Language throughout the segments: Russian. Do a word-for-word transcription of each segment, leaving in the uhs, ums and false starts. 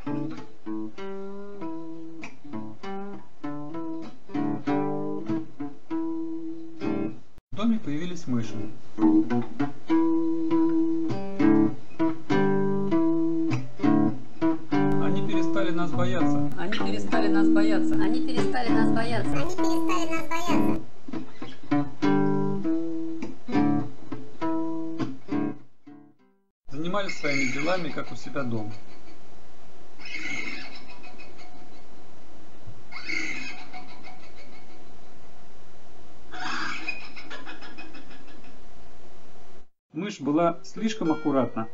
В доме появились мыши. Они перестали нас бояться. Они перестали нас бояться. Они перестали нас бояться. Они перестали нас бояться. Занимались своими делами, как у себя дома. Мышь была слишком аккуратна.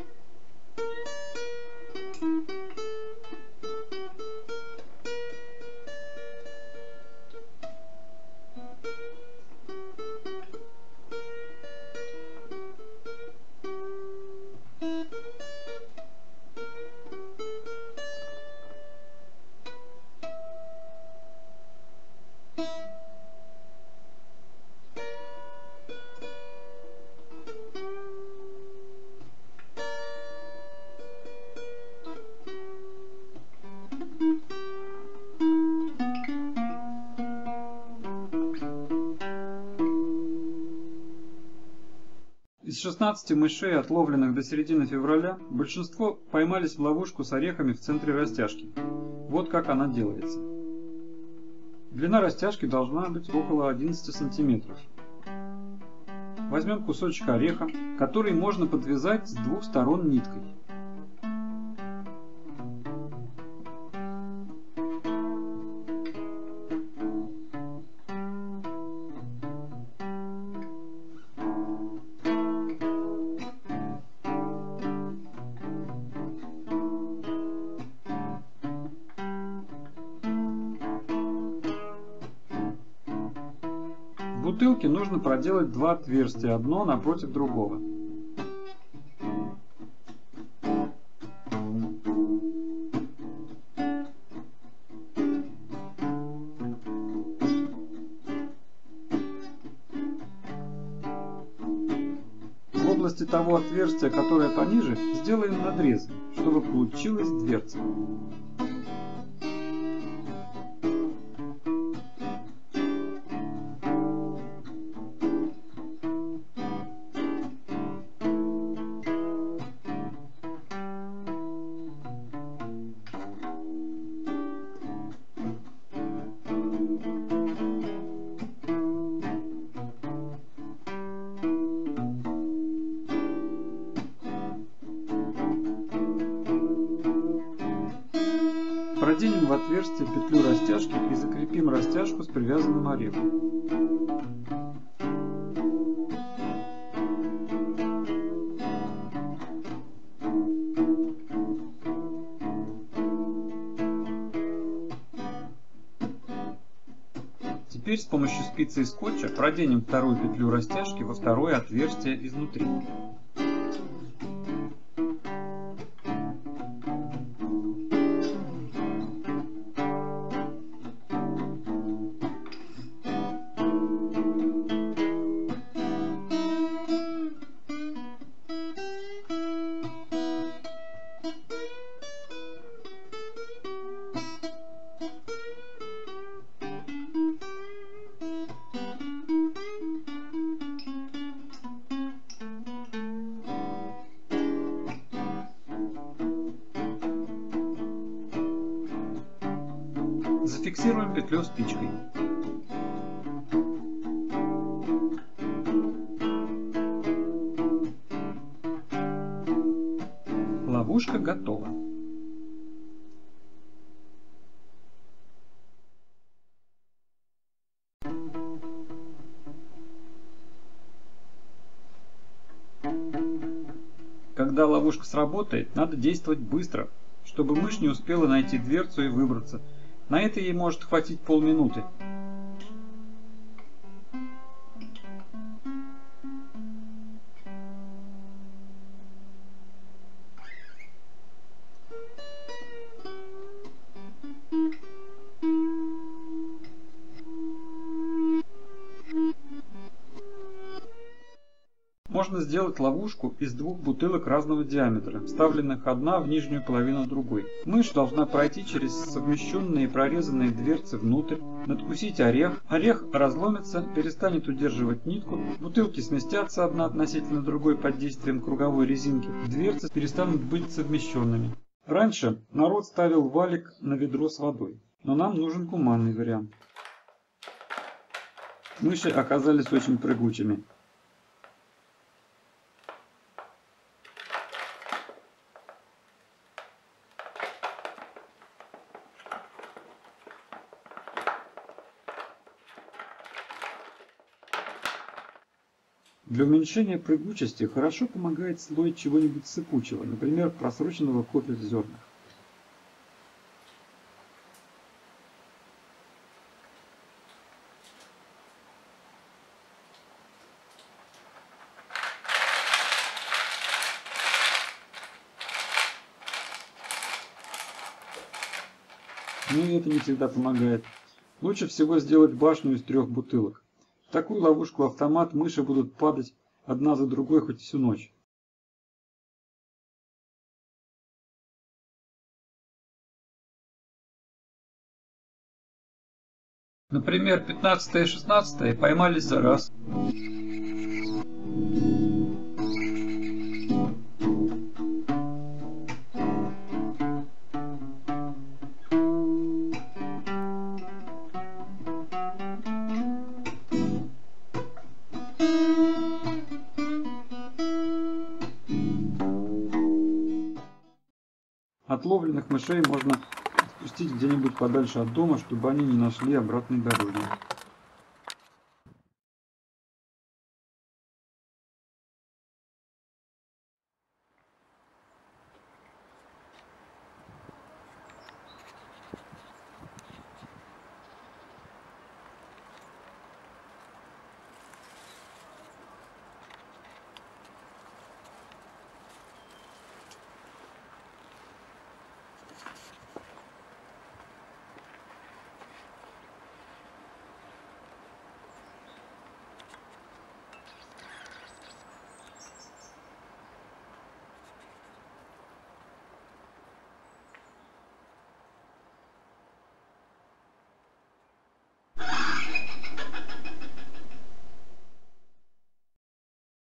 Из шестнадцати мышей, отловленных до середины февраля, большинство поймались в ловушку с орехами в центре растяжки. Вот как она делается. Длина растяжки должна быть около одиннадцати сантиметров. Возьмем кусочек ореха, который можно подвязать с двух сторон ниткой. В бутылке нужно проделать два отверстия, одно напротив другого. В области того отверстия, которое пониже, сделаем надрезы, чтобы получилась дверца. Проденем в отверстие петлю растяжки и закрепим растяжку с привязанным орехом. Теперь с помощью спицы и скотча проденем вторую петлю растяжки во второе отверстие изнутри. Зафиксируем петлю спичкой. Ловушка готова. Когда ловушка сработает, надо действовать быстро, чтобы мышь не успела найти дверцу и выбраться. На это ей может хватить полминуты. Можно Можно сделать ловушку из двух бутылок разного диаметра, вставленных одна в нижнюю половину другой. Мышь должна пройти через совмещенные прорезанные дверцы внутрь, надкусить орех, орех разломится, перестанет удерживать нитку, бутылки сместятся одна относительно другой под действием круговой резинки, дверцы перестанут быть совмещенными. Раньше народ ставил валик на ведро с водой, но нам нужен гуманный вариант. Мыши оказались очень прыгучими. Для уменьшения прыгучести хорошо помогает слой чего-нибудь сыпучего, например, просроченного кофе в зернах. Но и это не всегда помогает. Лучше всего сделать башню из трех бутылок. В такую ловушку-автомат мыши будут падать одна за другой хоть всю ночь. Например, пятнадцатое и шестнадцатое поймались за раз. Отловленных мышей можно спустить где-нибудь подальше от дома, чтобы они не нашли обратной дороги.